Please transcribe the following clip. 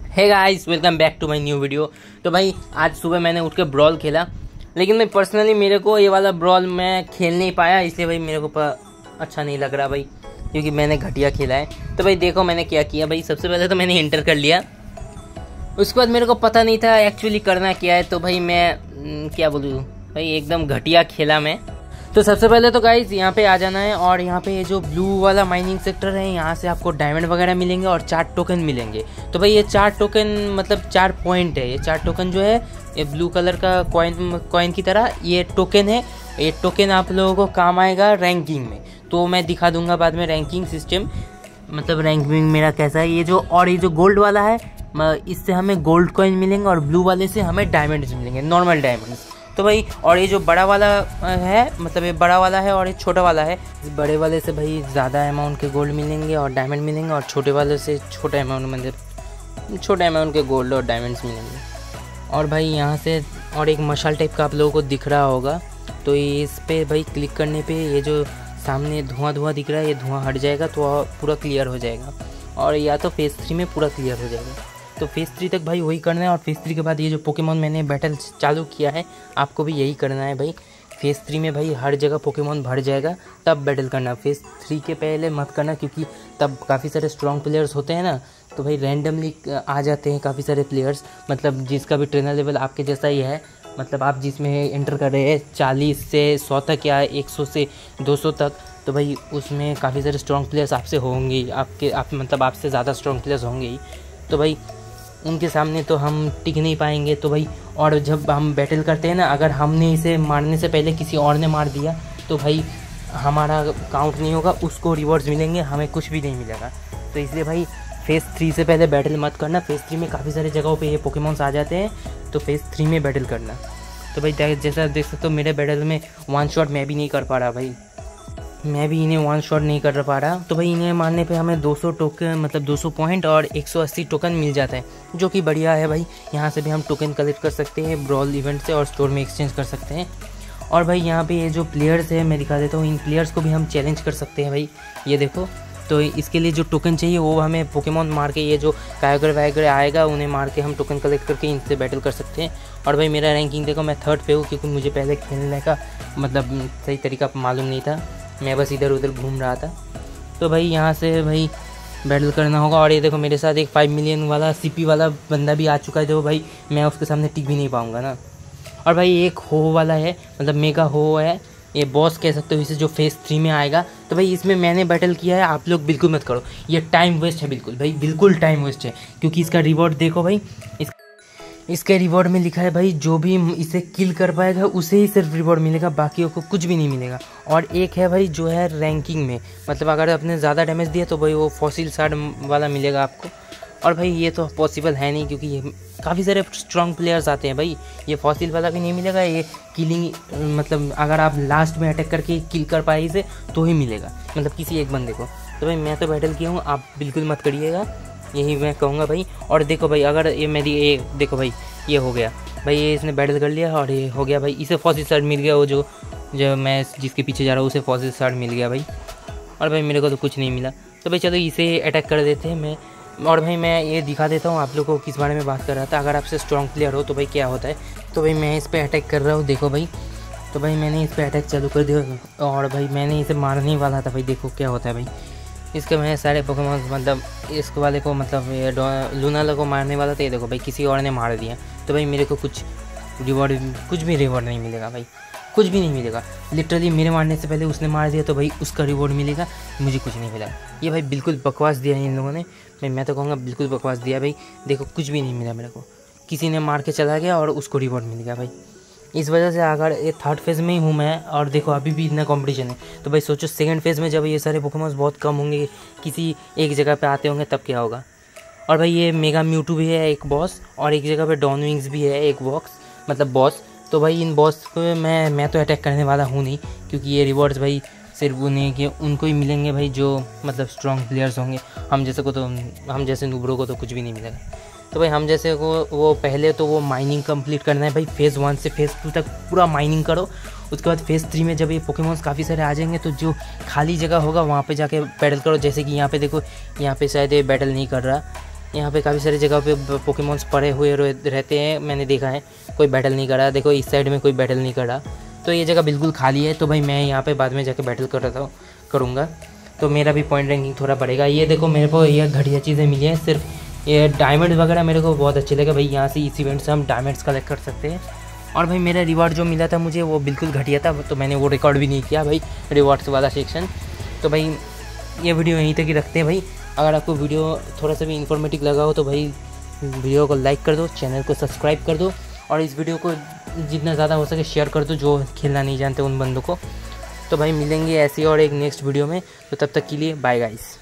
Hey guys, welcome back to my new video. तो भाई आज सुबह मैंने उठ के ब्रॉल खेला, लेकिन मैं पर्सनली मेरे को ये वाला ब्रॉल मैं खेल नहीं पाया, इसलिए भाई मेरे को अच्छा नहीं लग रहा भाई, क्योंकि मैंने घटिया खेला है। तो भाई देखो मैंने क्या किया भाई। सबसे पहले तो मैंने इंटर कर लिया, उसके बाद मेरे को पता नहीं था एक्चुअली करना क्या है। तो भाई मैं क्या बोलूँ भाई, एकदम घटिया खेला मैं। तो सबसे पहले तो गाइज यहाँ पे आ जाना है, और यहाँ पे ये जो ब्लू वाला माइनिंग सेक्टर है, यहाँ से आपको डायमंड वगैरह मिलेंगे और 4 टोकन मिलेंगे। तो भाई ये 4 टोकन मतलब 4 पॉइंट है। ये 4 टोकन जो है ये ब्लू कलर का कॉइन की तरह ये टोकन है। ये टोकन आप लोगों को काम आएगा रैंकिंग में, तो मैं दिखा दूंगा बाद में रैंकिंग सिस्टम, मतलब रैंकिंग मेरा कैसा है। ये जो और ये जो गोल्ड वाला है, इससे हमें गोल्ड कॉइन मिलेंगे, और ब्लू वाले से हमें डायमंड्स मिलेंगे, नॉर्मल डायमंड्स। तो भाई और ये जो बड़ा वाला है, मतलब ये बड़ा वाला है और ये छोटा वाला है। इस बड़े वाले से भाई ज़्यादा अमाउंट के गोल्ड मिलेंगे और डायमंड मिलेंगे, और छोटे वाले से छोटा अमाउंट, मतलब छोटे अमाउंट के गोल्ड और डायमंड्स मिलेंगे। और भाई यहाँ से और एक मशाल टाइप का आप लोगों को दिख रहा होगा, तो इस पर भाई क्लिक करने पे ये जो सामने धुआं दिख रहा है, ये धुआं हट जाएगा तो पूरा क्लियर हो जाएगा, और या तो फेज़ 3 में पूरा क्लियर हो जाएगा। तो फेज़ 3 तक भाई वही करना है, और फेज़ 3 के बाद ये जो पोकेमॉन मैंने बैटल चालू किया है, आपको भी यही करना है भाई। फेज़ 3 में भाई हर जगह पोकेमॉन भर जाएगा, तब बैटल करना। फेज़ 3 के पहले मत करना, क्योंकि तब काफ़ी सारे स्ट्रॉन्ग प्लेयर्स होते हैं ना, तो भाई रैंडमली आ जाते हैं काफ़ी सारे प्लेयर्स, मतलब जिसका भी ट्रेनर लेवल आपके जैसा ही है, मतलब आप जिसमें एंटर कर रहे हैं 40 से 100 तक या 100 से 200 तक, तो भाई उसमें काफ़ी सारे स्ट्रॉन्ग प्लेयर्स आपसे होंगे ही, मतलब आपसे ज़्यादा स्ट्रॉन्ग प्लेयर्स होंगे ही। तो भाई उनके सामने तो हम टिक नहीं पाएंगे। तो भाई और जब हम बैटल करते हैं ना, अगर हमने इसे मारने से पहले किसी और ने मार दिया तो भाई हमारा काउंट नहीं होगा, उसको रिवॉर्ड्स मिलेंगे, हमें कुछ भी नहीं मिलेगा। तो इसलिए भाई फेज़ 3 से पहले बैटल मत करना। फेज़ 3 में काफ़ी सारी जगहों पे ये पोकेमॉन्स आ जाते हैं, तो फेज़ 3 में बैटल करना। तो भाई जैसा देख सकते हो मेरे बैटल में 1 शॉट मैं भी नहीं कर पा रहा भाई, मैं भी इन्हें 1 शॉट नहीं कर पा रहा। तो भाई इन्हें मारने पे हमें 200 टोकन, मतलब 200 पॉइंट और 180 टोकन मिल जाता है, जो कि बढ़िया है भाई। यहाँ से भी हम टोकन कलेक्ट कर सकते हैं ब्रॉल इवेंट से, और स्टोर में एक्सचेंज कर सकते हैं। और भाई यहाँ पे ये जो प्लेयर्स है मैं दिखा देता हूँ, इन प्लेयर्स को भी हम चैलेंज कर सकते हैं भाई। ये देखो, तो इसके लिए जो टोकन चाहिए वो हमें पोकेमॉन मार के, ये जो कायगर वायगर आएगा उन्हें मार के हम टोकन कलेक्ट करके इनसे बैटल कर सकते हैं। और भाई मेरा रैंकिंग देखो, मैं 3rd पे हूँ, क्योंकि मुझे पहले खेलने का मतलब सही तरीका मालूम नहीं था, मैं बस इधर उधर घूम रहा था। तो भाई यहाँ से भाई बैटल करना होगा। और ये देखो मेरे साथ एक 5 मिलियन वाला सीपी वाला बंदा भी आ चुका है, जो भाई मैं उसके सामने टिक भी नहीं पाऊँगा ना। और भाई एक हो वाला है, मतलब मेगा हो है, ये बॉस कह सकते हो इसे, जो फेज़ 3 में आएगा। तो भाई इसमें मैंने बैटल किया है, आप लोग बिल्कुल मत करो, ये टाइम वेस्ट है बिल्कुल भाई, बिल्कुल टाइम वेस्ट है। क्योंकि इसका रिवॉर्ड देखो भाई, इसके रिवॉर्ड में लिखा है भाई, जो भी इसे किल कर पाएगा उसे ही सिर्फ रिवॉर्ड मिलेगा, बाकियों को कुछ भी नहीं मिलेगा। और एक है भाई जो है रैंकिंग में, मतलब अगर आपने ज़्यादा डैमेज दिया तो भाई वो फॉसिल सार्ड वाला मिलेगा आपको। और भाई ये तो पॉसिबल है नहीं, क्योंकि ये काफ़ी सारे स्ट्रॉन्ग प्लेयर्स आते हैं भाई, ये फॉसिल वाला भी नहीं मिलेगा। ये किलिंग, मतलब अगर आप लास्ट में अटैक करके किल कर पाए इसे तो ही मिलेगा, मतलब किसी एक बंदे को। तो भाई मैं तो बैटल किया हूँ, आप बिल्कुल मत करिएगा, यही मैं कहूँगा भाई। और देखो भाई, अगर ये मेरी ये देखो भाई, ये हो गया भाई, ये इसने बैटल कर लिया और ये हो गया भाई, इसे फॉसिल सार्ड मिल गया, वो जो मैं जिसके पीछे जा रहा हूँ उसे फॉसिल सार्ड मिल गया भाई। और भाई मेरे को तो कुछ नहीं मिला। तो भाई चलो इसे अटैक कर देते हैं मैं। और भाई मैं ये दिखा देता हूँ आप लोगों को किस बारे में बात कर रहा था। अगर आपसे स्ट्रॉन्ग प्लेयर हो तो भाई क्या होता है। तो भाई मैं इस पर अटैक कर रहा हूँ, देखो भाई। तो भाई मैंने इस पर अटैक चालू कर दिया, और भाई मैंने इसे मारने वाला था भाई, देखो क्या होता है भाई। इसके मैं सारे पोकेमॉन, मतलब इस वाले को, मतलब ये लूनाला को मारने वाला था, ये देखो भाई किसी और ने मार दिया। तो भाई मेरे को कुछ भी रिवॉर्ड नहीं मिलेगा भाई, कुछ भी नहीं मिलेगा। लिटरली मेरे मारने से पहले उसने मार दिया, तो भाई उसका रिवॉर्ड मिलेगा, मुझे कुछ नहीं मिला। ये भाई बिल्कुल बकवास दिया है इन लोगों ने भाई, मैं तो कहूँगा बिल्कुल बकवास दिया भाई। देखो कुछ भी नहीं मिला मेरे को, किसी ने मार के चला गया और उसको रिवॉर्ड मिल गया भाई। इस वजह से अगर ये 3rd फेज़ में ही हूँ मैं, और देखो अभी भी इतना कंपटीशन है, तो भाई सोचो 2nd फेज़ में जब ये सारे पोकेमॉन्स बहुत कम होंगे, किसी एक जगह पे आते होंगे, तब क्या होगा। और भाई ये मेगा म्यूटू भी है एक बॉस, और एक जगह पे डॉन विंग्स भी है एक बॉस। तो भाई इन बॉस को मैं तो अटैक करने वाला हूँ नहीं, क्योंकि ये रिवॉर्ड्स भाई सिर्फ उनको ही मिलेंगे भाई, जो मतलब स्ट्रॉन्ग प्लेयर्स होंगे। हम जैसे नूबरों को तो कुछ भी नहीं मिलेगा। तो भाई हम जैसे को वो पहले तो वो माइनिंग कंप्लीट करना है भाई, फेज़ 1 से फेज़ 2 तक पूरा माइनिंग करो। उसके बाद फेज़ 3 में जब ये पोकेमॉन्स काफ़ी सारे आ जाएंगे, तो जो खाली जगह होगा वहाँ पे जाके बैटल करो। जैसे कि यहाँ पे देखो, यहाँ पे शायद ये बैटल नहीं कर रहा, यहाँ पे काफ़ी सारी जगह पे पोकेमॉन्स पड़े हुए रहते हैं, मैंने देखा है। कोई बैटल नहीं करा, देखो इस साइड में कोई बैटल नहीं करा, तो ये जगह बिल्कुल खाली है। तो भाई मैं यहाँ पे बाद में जाके बैटल करूँगा, तो मेरा भी पॉइंट रैंकिंग थोड़ा बढ़ेगा। ये देखो मेरे को ये घटिया चीज़ें मिली हैं, सिर्फ ये डायमंड वगैरह मेरे को बहुत अच्छे लगे भाई। यहाँ से इस इवेंट से हम डायमंड्स कलेक्ट कर सकते हैं। और भाई मेरा रिवॉर्ड जो मिला था मुझे वो बिल्कुल घटिया था, तो मैंने वो रिकॉर्ड भी नहीं किया भाई, रिवॉर्ड्स वाला सेक्शन। तो भाई ये वीडियो यहीं तक ही रखते हैं भाई। अगर आपको वीडियो थोड़ा सा भी इन्फॉर्मेटिव लगा हो तो भाई वीडियो को लाइक कर दो, चैनल को सब्सक्राइब कर दो, और इस वीडियो को जितना ज़्यादा हो सके शेयर कर दो जो खेलना नहीं जानते उन बंदों को। तो भाई मिलेंगे ऐसी और एक नेक्स्ट वीडियो में, तो तब तक के लिए बाय गाइस।